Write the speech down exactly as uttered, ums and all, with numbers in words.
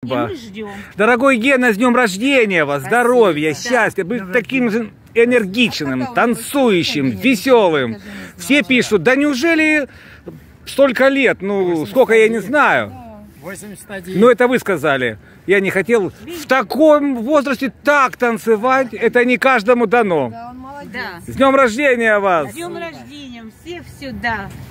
свадьба. Дорогой Гена, с днем рождения вас, спасибо, здоровья, да, счастья, быть да, таким же энергичным, танцующим, веселым. Все пишут, да неужели столько лет? Ну, сколько я не знаю. восемьдесят один. Ну, это вы сказали. Я не хотел в таком возрасте так танцевать. Это не каждому дано. Да, он молодец. С днем рождения вас! С днем рождения! Всех сюда!